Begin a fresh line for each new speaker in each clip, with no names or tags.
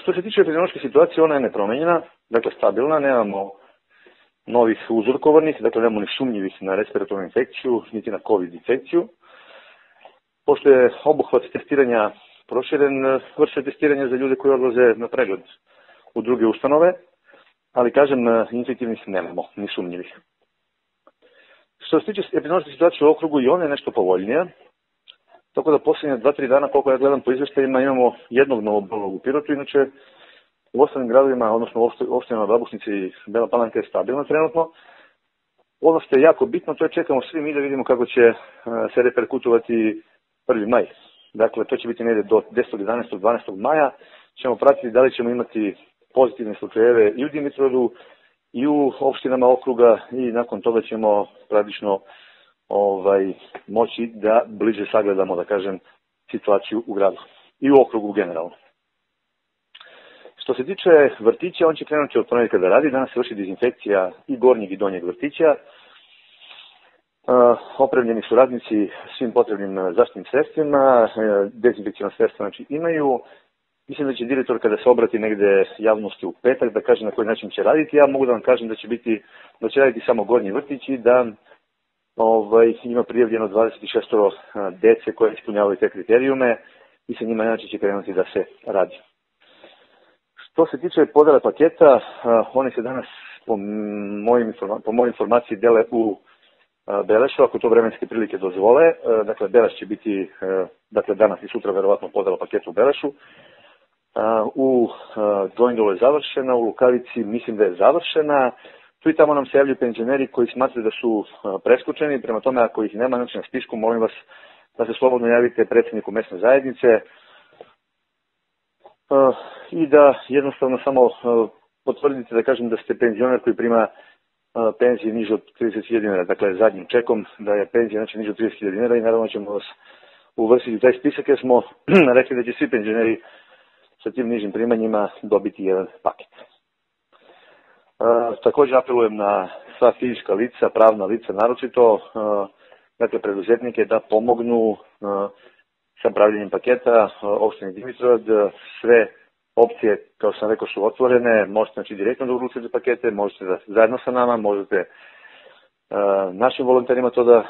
Što se tiče epidemiološke situacije, ona je nepromenjena, dakle stabilna, nemamo novih uzorkovanih, dakle nemamo ni sumnjivih na respiratornu infekciju, niti na COVID infekciju. Pošto je obuhvat testiranja proširen, vrše testiranje za ljude koji odlaze na pregled u druge ustanove, ali kažem, infektivnih nemamo, ni sumnjivih. Što se tiče epidemiološke situacije u okrugu, i ona je nešto povoljnija, tako da posljednje 2-3 dana, koliko ja gledam po izveštajima, imamo jednog novobolnog u Pirotu, inače u ostalim gradovima, odnosno opštinama Babušnici i Bela Palanka je stabilna trenutno. Ono što je jako bitno, to je čekamo svi mi da vidimo kako će se reperkutovati 1. maj. Dakle, to će biti negdje do 10. 11. 12. maja. Ćemo pratiti da li ćemo imati pozitivne slučajeve i u Dimitrovgradu i u opštinama okruga i nakon toga ćemo praktično moći da bliže sagledamo, da kažem, situaciju u gradu i u okrugu generalno. Što se tiče vrtića, on će krenuti od ponedjeljka da radi. Danas se vrši dezinfekcija i gornjeg i donjeg vrtića. Opremljeni su radnici svim potrebnim zaštitnim sredstvima, dezinfekcijno sredstva znači imaju. Mislim da će direktor kada se obrati negde javnosti u petak da kaže na koji način će raditi. Ja mogu da vam kažem da će raditi samo gornji vrtić i da ima prijavljeno 26 dece koje ispunjavaju te kriterijume i sa njima inače će krenuti da se radi. Što se tiče podele paketa, oni se danas po mojoj informaciji dele u Belešu, ako to vremenske prilike dozvole. Dakle, Beleš će biti danas i sutra verovatno podela paketa u Belešu. U Dojndolu je završena, u Lukavici mislim da je završena. Tu i tamo nam se javljaju penzioneri koji smatraju da su preskočeni, prema tome ako ih nema na spisku, molim vas da se slobodno javite predsjedniku mesne zajednice i da jednostavno samo potvrdite, da kažem, da ste penzioner koji prima penzije niže od 30.000 dinara, dakle zadnjim čekom da je penzija znači niže od 30.000 dinara i naravno ćemo vas uvrstiti u taj spisak jer smo rekli da će svi penzioneri sa tim nižim primanjima dobiti jedan paket. Također apelujem na sva fizička lica, pravna lica naročito, dakle preduzetnike da pomognu sa pravljenjem paketa opštine Dimitrovgrad. Sve opcije, kao sam rekao, su otvorene, možete znači direktno da uručite pakete, možete da zajedno sa nama, možete našim volonterima to da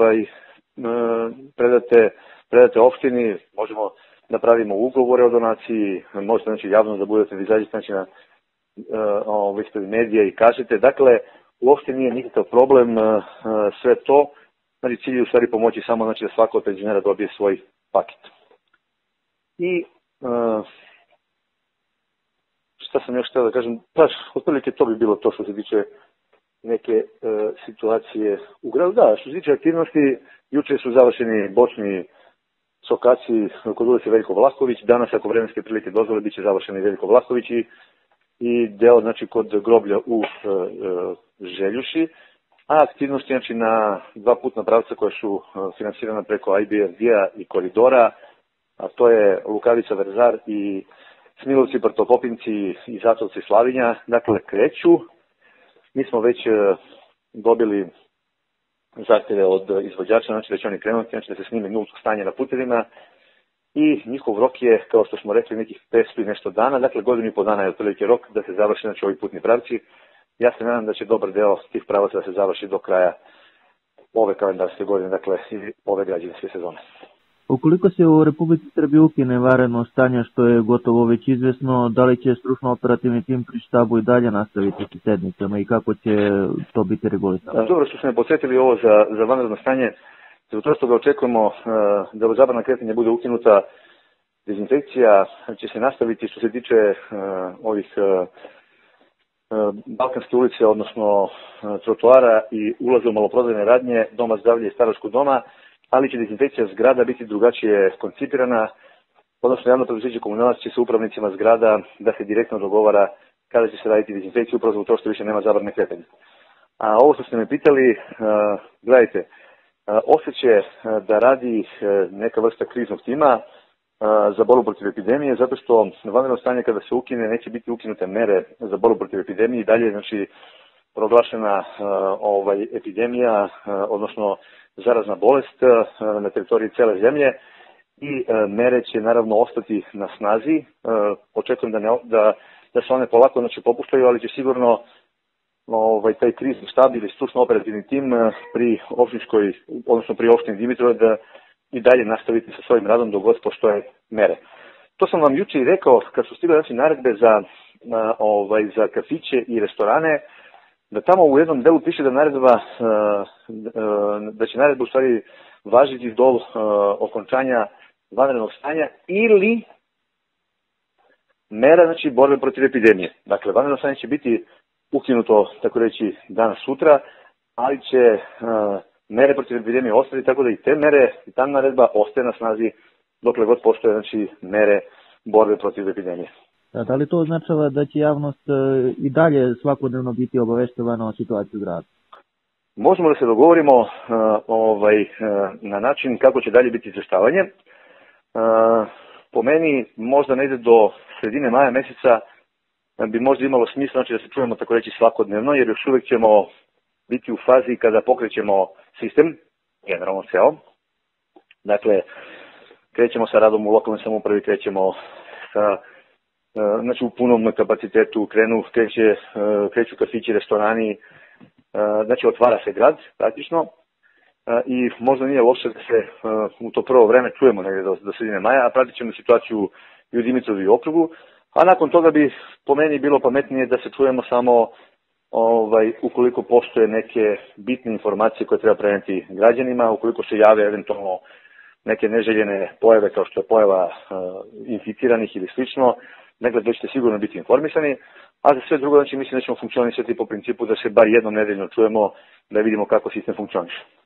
predate opštini, možemo da pravimo ugovore o donaciji, možete znači javno da budete, da izađete znači ispred medija i kažete. Dakle, uopšte nije nikakav problem sve to, znači cilj je u stvari pomoći samo znači da svako od penzionera dobije svoj paket. I šta sam još htio da kažem, otprilike to bi bilo to što se tiče neke situacije u gradu. Da, što se tiče aktivnosti, juče su završeni bočni sokaci kod ulice Veljko Vlahović, danas ako vremenske prilike dozvole bit će završeni Veljko Vlahović i deo znači kod groblja u Željuši, a aktivnosti znači na 2 putna pravca koja su finansirana preko IBRD-a i koridora, a to je Lukavica Verzar i Smilovci, Prtopopinci i Zatovci Slavinja, dakle kreću. Mi smo već dobili zahtjeve od izvođača, znači da će oni krenuti, znači da se snime nulto stanje na putevima i njihov rok je, kao što smo rekli, nekih 500 i nešto dana, dakle 1,5 godina je otprilike rok da se završi znači ovi putni pravci. Ja se nadam da će dobar deo tih pravaca da se završi do kraja ove kalendarske godine, dakle i ove građevinske sezone.
Ukoliko se u Republici Srbiji ukine vanredno stanje, što je gotovo već izvesno, da li će stručno operativni tim pri štabu i dalje nastaviti sa sednicama i kako će to biti regulisano? Dobro
što smo me podsjetili ovo za vanredno stanje. Zato što ga očekujemo da zabrana kretanja bude ukinuta, dezinfekcija će se nastaviti što se tiče ovih Balkanske ulice, odnosno trotoara i ulaza u maloprodajne radnje, Doma zdravlja i Staračkog doma, ali će dezinfekcija zgrada biti drugačije koncipirana, odnosno javno preduzeće Komunalac će sa upravnicima zgrada da se direktno dogovara kada će se raditi dezinfekcija, upravo zbog toga što više nema zabrane kretanja. A ovo što ste me pitali, gledajte, osjeće da radi neka vrsta kriznog tima za borbu protiv epidemije, zato što vanredno stanje kada se ukine neće biti ukinute mere za borbu protiv epidemije i dalje znači proglašena epidemija, odnosno zarazna bolest na teritoriji cele zemlje i mere će naravno ostati na snazi. Očekujem da se one polako popuštaju, ali će sigurno taj krizni štab ili stručno operativni tim pri opštini Dimitrov da i dalje nastaviti sa svojim radom dok god postoje mere. To sam vam juče i rekao kad su stigle naredbe za kafiće i restorane, da tamo u jednom delu piše da će naredba u stvari važiti do okončanja vanrednog stanja ili mera borbe protiv epidemije. Dakle, vanredno stanje će biti ukinuto, tako reći, danas sutra, ali će mere protiv epidemije ostati, tako da i te mere i ta naredba ostaje na snazi dokle god postoje mere borbe protiv epidemije.
Da li to označava da će javnost i dalje svakodnevno biti obaveštavana o situaciji u gradu?
Možemo da se dogovorimo na način kako će dalje biti izveštavanje. Po meni možda negde do sredine maja meseca bi možda imalo smisla da se čujemo, tako reći, svakodnevno, jer još uvek ćemo biti u fazi kada pokrećemo sistem, generalno ceo. Dakle, krećemo sa radom u lokalnoj samoupravi, krećemo u punom kapacitetu, kreću kafići, restorani, otvara se grad praktično i možda nije loše da se u to prvo vreme čujemo negde do sredine maja, a pratit ćemo situaciju i u Dimitrovu i okrugu, a nakon toga bi po meni bilo pametnije da se čujemo samo ukoliko postoje neke bitne informacije koje treba preneti građanima, ukoliko se jave eventualno neke neželjene pojave kao što je pojava inficiranih ili slično, dakle da ćete sigurno biti informisani, a za sve drugo mislim da ćemo funkcionisati po principu da se bar jednom nedeljno čujemo da vidimo kako sistem funkcioniše.